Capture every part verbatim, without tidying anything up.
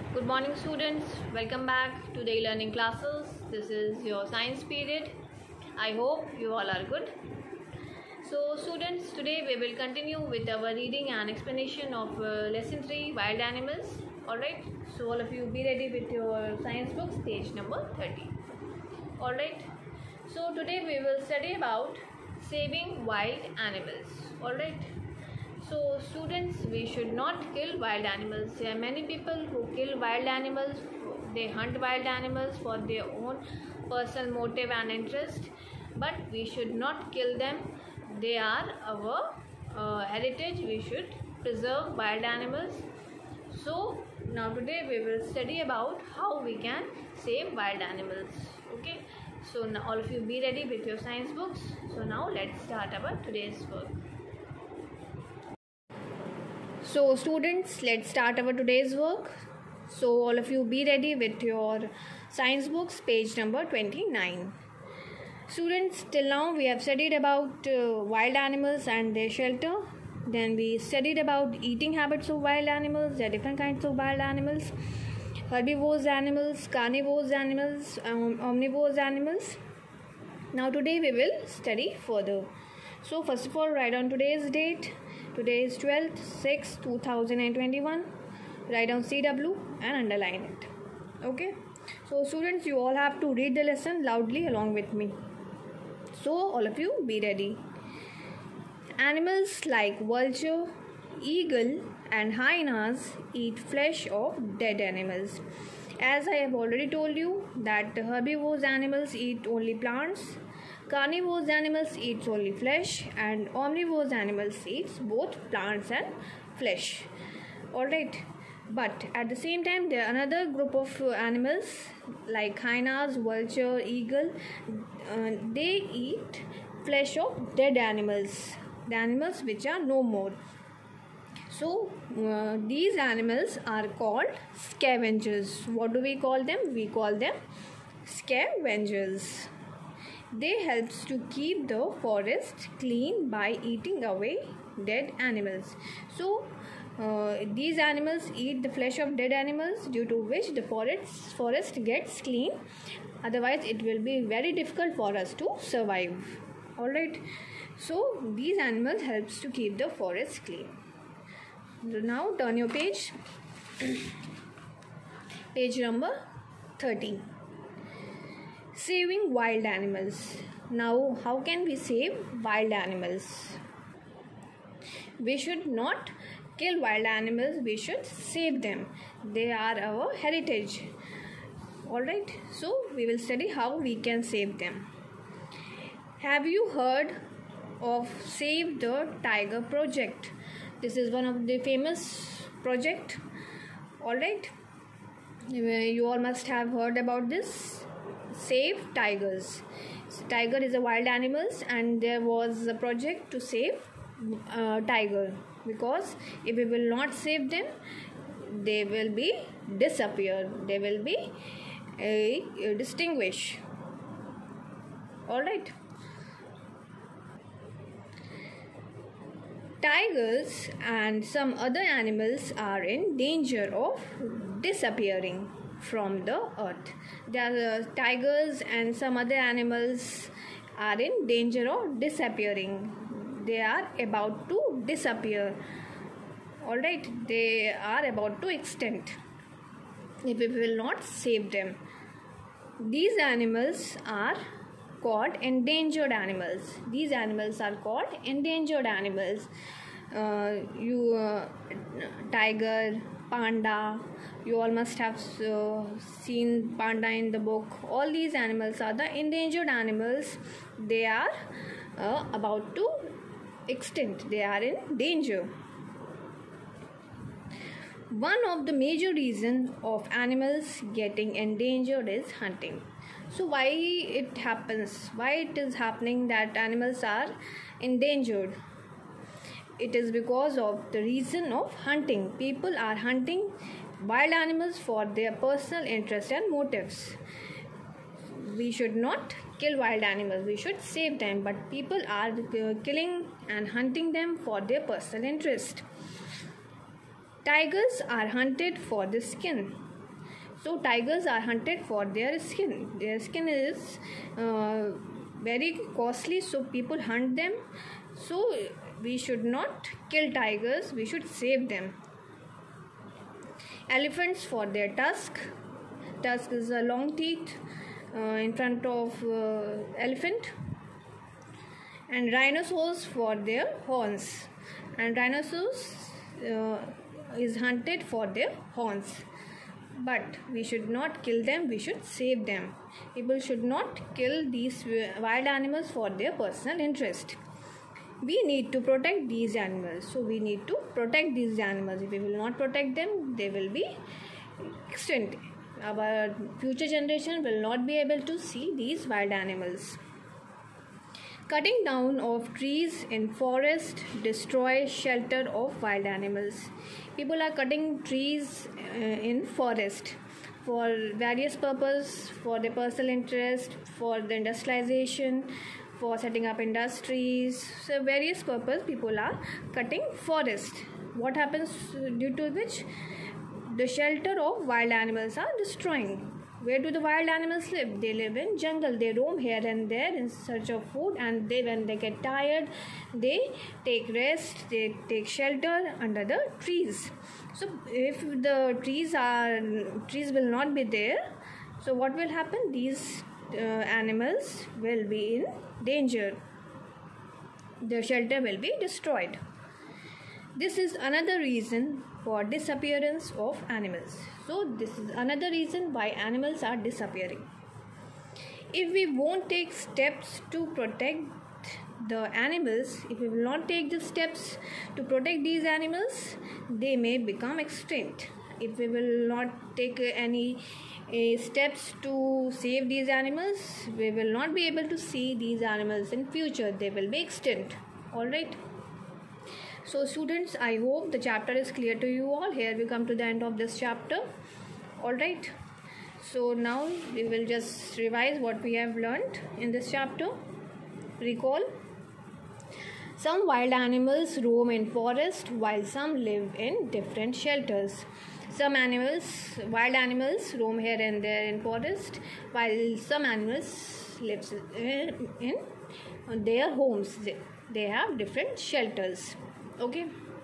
Good morning, students. Welcome back to the e-learning classes. This is your science period. I hope you all are good. So, students, today we will continue with our reading and explanation of uh, lesson three, wild animals. Alright, so all of you be ready with your science books, page number thirty. Alright, so today we will study about saving wild animals. Alright. So students, we should not kill wild animals. There are many people who kill wild animals. They hunt wild animals for their own personal motive and interest. But we should not kill them. They are our uh, heritage. We should preserve wild animals. So now today we will study about how we can save wild animals. Okay. So now all of you be ready with your science books. So now let's start our today's work. So students, let's start our today's work. So all of you be ready with your science books, page number twenty-nine. Students, till now we have studied about uh, wild animals and their shelter. Then we studied about eating habits of wild animals. There are different kinds of wild animals. Herbivorous animals, carnivorous animals, um, omnivorous animals. Now today we will study further. So first of all, write down today's date. Today is twelfth sixth two thousand twenty-one. Write down C W and underline it. Okay. So students, you all have to read the lesson loudly along with me. So all of you be ready. Animals like vulture, eagle and hyenas eat flesh of dead animals. As I have already told you that herbivorous animals eat only plants. Carnivorous animals eat only flesh and omnivorous animals eat both plants and flesh. Alright, but at the same time there are another group of animals like hyenas, vulture, eagle. Uh, they eat flesh of dead animals, the animals which are no more. So uh, these animals are called scavengers. What do we call them? We call them scavengers. They helps to keep the forest clean by eating away dead animals. So uh, these animals eat the flesh of dead animals, due to which the forest forest gets clean. Otherwise it will be very difficult for us to survive. Alright. So these animals helps to keep the forest clean. Now turn your page. Page number thirteen. Saving wild animals. Now, how can we save wild animals? We should not kill wild animals, we should save them. They are our heritage. Alright, so we will study how we can save them. Have you heard of Save the Tiger project? This is one of the famous project. Alright, you all must have heard about this. Save tigers. So, tiger is a wild animals, and there was a project to save uh, tiger, because if we will not save them, they will be disappear. They will be a, a distinguished. All right. Tigers and some other animals are in danger of disappearing from the earth. The uh, tigers and some other animals are in danger of disappearing. They are about to disappear. Alright, they are about to extinct if we will not save them. These animals are called endangered animals. These animals are called endangered animals. Uh, you uh, tiger, panda, you all must have uh, seen panda in the book. All these animals are the endangered animals. They are uh, about to extinct. They are in danger. One of the major reasons of animals getting endangered is hunting. So why it happens? Why it is happening that animals are endangered? It is because of the reason of hunting. People are hunting wild animals for their personal interest and motives. We should not kill wild animals. We should save them. But people are uh, killing and hunting them for their personal interest. Tigers are hunted for the skin. So tigers are hunted for their skin. Their skin is uh, very costly, so people hunt them. So we should not kill tigers, we should save them. Elephants for their tusk. Tusk is a long teeth uh, in front of uh, elephant. And rhinoceros for their horns. And rhinoceros uh, is hunted for their horns. But we should not kill them, we should save them. People should not kill these wild animals for their personal interest. We need to protect these animals. So we need to protect these animals. If we will not protect them, they will be extinct. Our future generation will not be able to see these wild animals. Cutting down of trees in forest destroys shelter of wild animals. People are cutting trees uh, in forest for various purposes, for their personal interest, for the industrialization, for setting up industries. So various purposes people are cutting forest. What happens due to which? The shelter of wild animals are destroying. Where do the wild animals live? They live in jungle. They roam here and there in search of food, and they, when they get tired, they take rest, they take shelter under the trees. So if the trees are trees will not be there, so what will happen? These uh, animals will be in danger. Their shelter will be destroyed. This is another reason for disappearance of animals. So this is another reason why animals are disappearing. If we won't take steps to protect the animals, if we will not take the steps to protect these animals, they may become extinct. If we will not take any uh, steps to save these animals, we will not be able to see these animals in future. They will be extinct. Alright. So students, I hope the chapter is clear to you all. Here we come to the end of this chapter. Alright. So now we will just revise what we have learned in this chapter. Recall. Some wild animals roam in forest while some live in different shelters. Some animals, wild animals roam here and there in forest while some animals live in, in their homes. They, they have different shelters. Okay.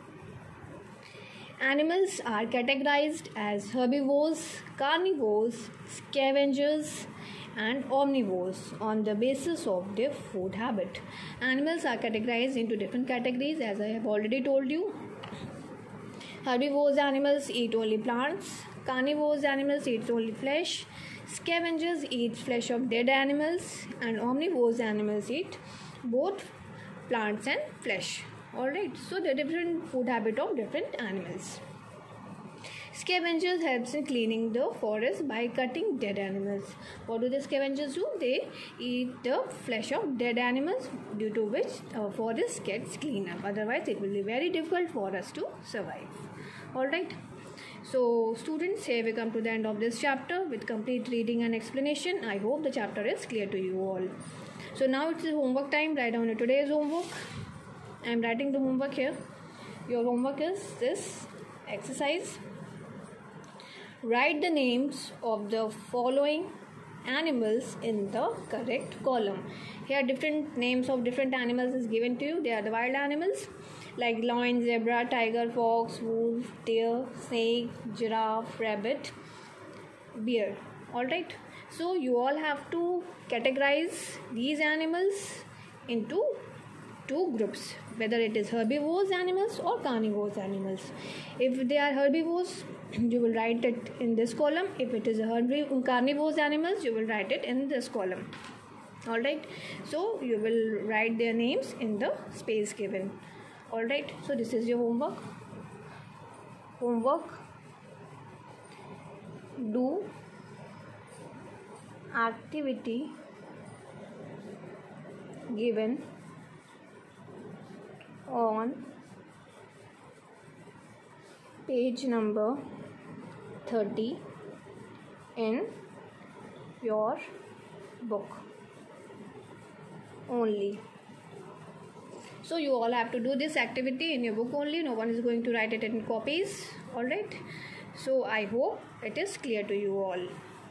Animals are categorized as herbivores, carnivores, scavengers, and omnivores on the basis of their food habit. Animals are categorized into different categories, as I have already told you. Herbivores animals eat only plants. Carnivores animals eat only flesh. Scavengers eat flesh of dead animals, and omnivores animals eat both plants and flesh. Alright, so the different food habit of different animals. Scavengers helps in cleaning the forest by cutting dead animals. What do the scavengers do? They eat the flesh of dead animals, due to which the forest gets cleaned up. Otherwise, it will be very difficult for us to survive. Alright. So students, here we come to the end of this chapter with complete reading and explanation. I hope the chapter is clear to you all. So now it's homework time. Write down today's homework. I am writing the homework here. Your homework is this exercise. Write the names of the following animals in the correct column. Here different names of different animals is given to you. They are the wild animals like lion, zebra, tiger, fox, wolf, deer, snake, giraffe, rabbit, bear. Alright. So you all have to categorize these animals into two groups, whether it is herbivores animals or carnivores animals. If they are herbivores, you will write it in this column. If it is a herbivore carnivores animals, you will write it in this column. Alright, so you will write their names in the space given. Alright, so this is your homework. Homework. Do activity given on page number thirty in your book only. So you all have to do this activity in your book only. No one is going to write it in copies. Alright. So I hope it is clear to you all.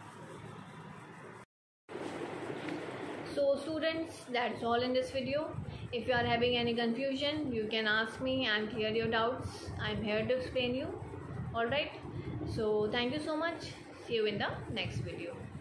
So students, that's all in this video. If you are having any confusion, you can ask me and clear your doubts. I'm here to explain you. Alright. So thank you so much. See you in the next video.